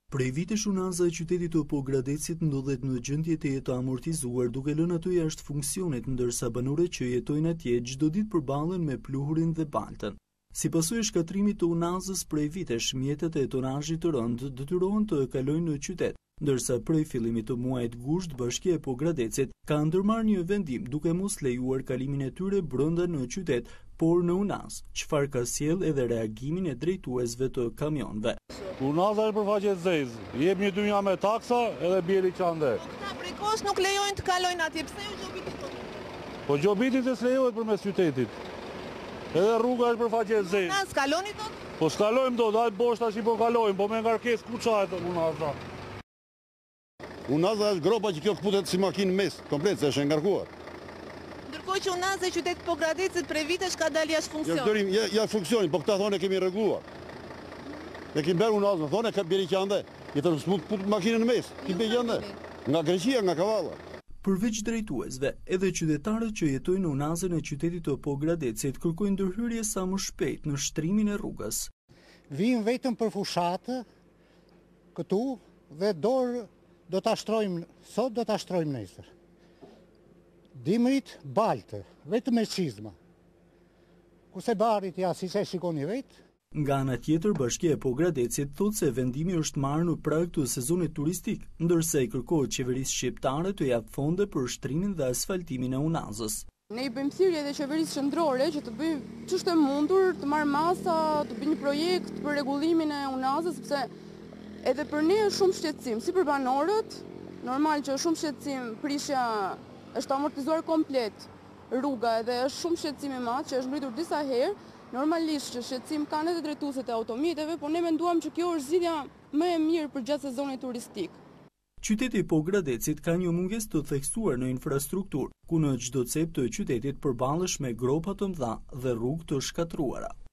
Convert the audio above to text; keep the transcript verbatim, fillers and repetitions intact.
Prej vitesh unaza e qytetit të Pogradecit ndodhet në gjendje të jetë amortizuar duke lënë ato jashtë funksionit, ndërsa banorët që jetojnë atje çdo ditë përballen me pluhurin dhe baltën. Si pasojë e shkatrimit të unazës prej vitesh, mjetet e tonazhit të rënd detyrohen të kalojnë në qytet, ndërsa prej fillimit të muajit gusht Bashkia e Pogradecit ka ndërmarrë një vendim duke mos lejuar kalimin e tyre brenda në qytet, por në unaz, çfarë ka sjell edhe reagimin e drejtuesve të kamionëve. Unaza është përfaqe zezë, jep një dynja me taksa edhe bjeri qande. Këta prej kohës nuk lejojnë të kalojnë atje, pse ju gjobitit të? Po gjobitit e s'lejohet përmes qytetit. Edhe rruga është përfaqe zezë. Na s'kaloni dot? Po s'kalojmë dot, hajt bosh tash i po kalojmë, po me ngarkesë ku çahet unaza. Unaza është gropa që kjo kputet si makinë mes, komplet se është e ngarkuar. Ndërkohë që unaza e qytetit Pogradecit prej vitesh ka dalë jashtë funksion. Ja, ja funksioni, po këta thonë e kemi rregulluar. E kemi bërë unazën, thonë e ka bjeri qande, i të smut put makinën në mes, ki bjeri qande, nga Greqia, nga Kavalla. Përveç drejtuesve, edhe qytetarët që jetojnë në unazën e qytetit të Pogradecit kërkojnë ndërhyrje sa më shpejt në shtrimin e rrugës. Vijnë vetëm për fushatë këtu dhe dorë do ta shtrojmë sot, do ta shtrojmë nesër. Dimrit baltë, vetëm me çizma. Kurse barit ja siç e shikoni vetë. Nga ana tjetër, Bashkia e Pogradecit thotë se vendimi është marrë në prag të sezonit turistik, ndërsa i kërkohet qeverisë shqiptare të japë fonde për shtrimin dhe asfaltimin e unazës. Ne i bëjmë thirrje edhe qeverisë qendrore që të bëjë ç'është e mundur, të marrë masa, të bëjë një projekt për rregullimin e unazës, sepse edhe për ne është shumë shqetësim, si për banorët, normal që është shumë shqetësim, prishja është amortizuar komplet rruga edhe është shumë shqetësim i madh që është ngritur disa herë. Normalisht që shqetësim kanë edhe drejtuesit e automjeteve, por ne menduam që kjo është zgjidhja më e mirë për gjatë sezonit turistik. Qyteti i Pogradecit ka një mungesë të theksuar në infrastrukturë, ku në çdo cep të qytetit përballesh me gropa të mëdha dhe rrugë të shkatruara.